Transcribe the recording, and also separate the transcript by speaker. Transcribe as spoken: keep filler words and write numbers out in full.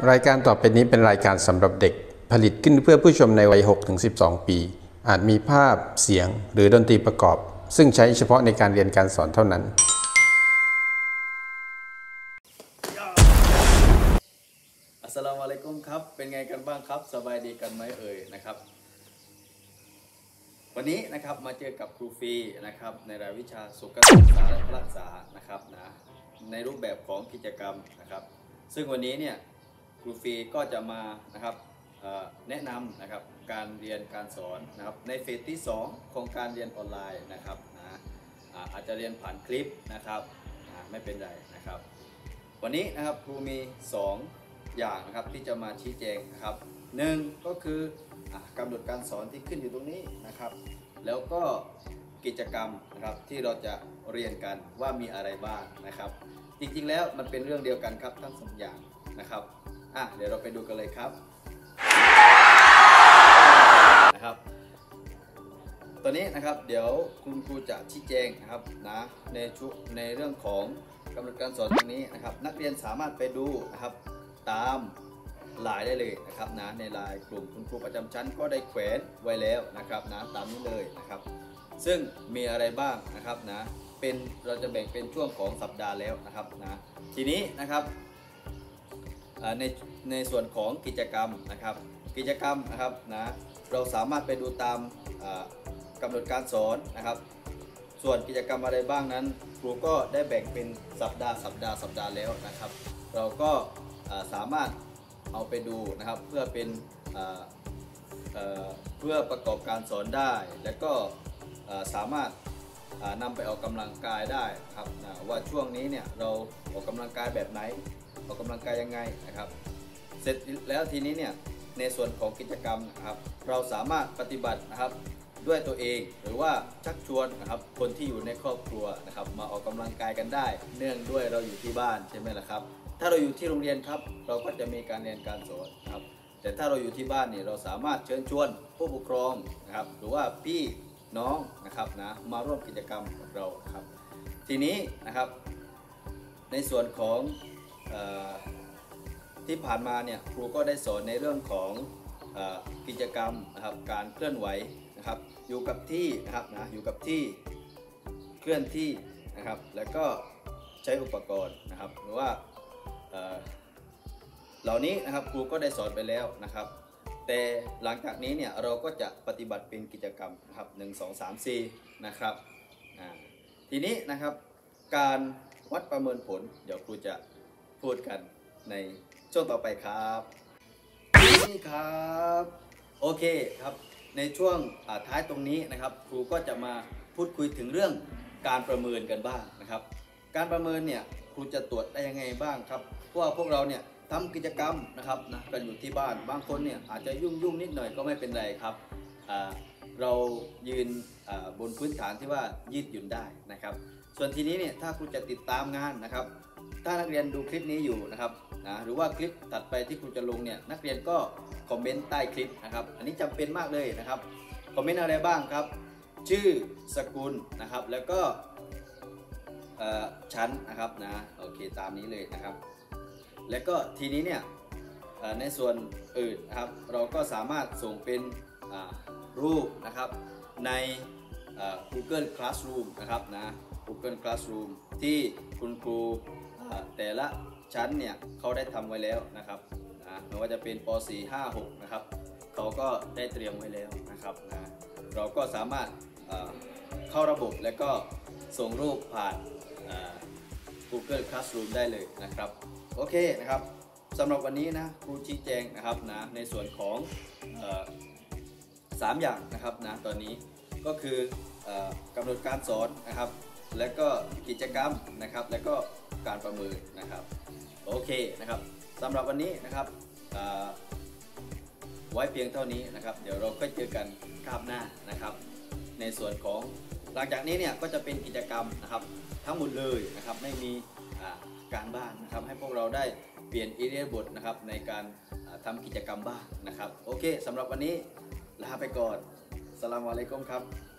Speaker 1: รายการต่อไปนี้เป็นรายการสำหรับเด็กผลิตขึ้นเพื่อผู้ชมในวัย หกถึงสิบสอง ปีอาจมีภาพเสียงหรือดนตรีประกอบซึ่งใช้เฉพาะในการเรียนการสอนเท่านั้น
Speaker 2: อัสสลามุอะลัยกุมครับเป็นไงกันบ้างครับสบายดีกันไหมเอ่ยนะครับวันนี้นะครับมาเจอกับครูฟีนะครับในรายวิชาสุขศึกษาและรักษานะครับนะในรูปแบบของกิจกรรมนะครับซึ่งวันนี้เนี่ยครูฟีก็จะมานะครับแนะนำนะครับการเรียนการสอนนะครับในเฟสที่สองของการเรียนออนไลน์นะครับนะอาจจะเรียนผ่านคลิปนะครับไม่เป็นไรนะครับวันนี้นะครับครูมีสองอย่างนะครับที่จะมาชี้แจงนะครับหนึ่งก็คือกำหนดการสอนที่ขึ้นอยู่ตรงนี้นะครับแล้วก็กิจกรรมนะครับที่เราจะเรียนกันว่ามีอะไรบ้างนะครับจริงๆแล้วมันเป็นเรื่องเดียวกันครับทั้งสองอย่างนะครับอ่ะเดี๋ยวเราไปดูกันเลยครับนะครับตอนนี้นะครับเดี๋ยวคุณครูจะชี้แจงนะครับนะในชุดในเรื่องของกำหนดการสอนตรงนี้นะครับนักเรียนสามารถไปดูนะครับตามไลน์ได้เลยนะครับนะในไลน์กลุ่มคุณครูประจำชั้นก็ได้แขวนไว้แล้วนะครับนะตามนี้เลยนะครับซึ่งมีอะไรบ้างนะครับนะเป็นเราจะแบ่งเป็นช่วงของสัปดาห์แล้วนะครับนะทีนี้นะครับในในส่วนของกิจกรรมนะครับกิจกรรมนะครับนะเราสามารถไปดูตามกำหนดการสอนนะครับส่วนกิจกรรมอะไรบ้างนั้นครูก็ได้แบ่งเป็นสัปดาห์สัปดาห์สัปดาห์แล้วนะครับเราก็สามารถเอาไปดูนะครับเพื่อเป็นเพื่อประกอบการสอนได้และก็สามารถนำไปออกกำลังกายได้ครับว่าช่วงนี้เนี่ยเราออกกำลังกายแบบไหนออกกำลังกายยังไงนะครับเสร็จแล้วทีนี้เนี่ยในส่วนของกิจกรรมนะครับเราสามารถปฏิบัตินะครับด้วยตัวเองหรือว่าชักชวนนะครับคนที่อยู่ในครอบครัวนะครับมาออกกำลังกายกันได้เนื่องด้วยเราอยู่ที่บ้านใช่ไหมล่ะครับถ้าเราอยู่ที่โรงเรียนครับเราก็จะมีการเรียนการสอนครับแต่ถ้าเราอยู่ที่บ้านเนี่ยเราสามารถเชิญชวนผู้ปกครองนะครับหรือว่าพี่น้องนะครับนะมาร่วมกิจกรรมกับเราครับทีนี้นะครับในส่วนของเอ่อที่ผ่านมาเนี่ยครูก็ได้สอนในเรื่องของเอ่อกิจกรรมนะครับการเคลื่อนไหวนะครับอยู่กับที่นะครับนะอยู่กับที่เคลื่อนที่นะครับแล้วก็ใช้อุปกรณ์นะครับหรือว่าเอ่อเหล่านี้นะครับครูก็ได้สอนไปแล้วนะครับแต่หลังจากนี้เนี่ยเราก็จะปฏิบัติเป็นกิจกรรมนะครับหนึ่ง สอง สาม สี่นะครับทีนี้นะครับการวัดประเมินผลเดี๋ยวครูจะพูดกันในช่วงต่อไปครับนี่ครับโอเคครับในช่วงท้ายตรงนี้นะครับครูก็จะมาพูดคุยถึงเรื่องการประเมินกันบ้างนะครับการประเมินเนี่ยครูจะตรวจได้ยังไงบ้างครับเพราะว่าพวกเราเนี่ยทำกิจกรรมนะครับนะกันอยู่ที่บ้านบางคนเนี่ยอาจจะยุ่งยุ่งนิดหน่อยก็ไม่เป็นไรครับเรายืนบนพื้นฐานที่ว่ายืดหยุ่นได้นะครับส่วนทีนี้เนี่ยถ้าครูจะติดตามงานนะครับถ้านักเรียนดูคลิปนี้อยู่นะครับนะหรือว่าคลิปถัดไปที่ครูจะลงเนี่ยนักเรียนก็คอมเมนต์ใต้คลิปนะครับอันนี้จำเป็นมากเลยนะครับคอมเมนต์อะไรบ้างครับชื่อสกุลนะครับแล้วก็ชั้นนะครับนะโอเคตามนี้เลยนะครับแล้วก็ทีนี้เนี่ยในส่วนอื่นนะครับเราก็สามารถส่งเป็นรูปนะครับใน Google Classroom นะครับนะ Google Classroom ที่คุณครูแต่ละชั้นเนี่ยเขาได้ทำไว้แล้วนะครับนะไม่ว่าจะเป็นป สี่ ห้า หกนะครับเขาก็ได้เตรียมไว้แล้วนะครับนะเราก็สามารถเข้าระบบและก็ส่งรูปผ่าน Google Classroom ได้เลยนะครับโอเคนะครับสำหรับวันนี้นะครูชี้แจงนะครับนะในส่วนของสามอย่างนะครับนะตอนนี้ก็คือกำหนดการสอนนะครับและก็กิจกรรมนะครับและก็การประเมินนะครับโอเคนะครับสำหรับวันนี้นะครับไว้เพียงเท่านี้นะครับเดี๋ยวเราก็เจอกันคาบหน้านะครับในส่วนของหลังจากนี้เนี่ยก็จะเป็นกิจกรรมนะครับทั้งหมดเลยนะครับไม่มีการบ้านนะครับให้พวกเราได้เปลี่ยนอิริยาบถนะครับในการทำกิจกรรมบ้างนะครับโอเคสำหรับวันนี้ลาไปก่อนอัสสลามุอะลัยกุมครับ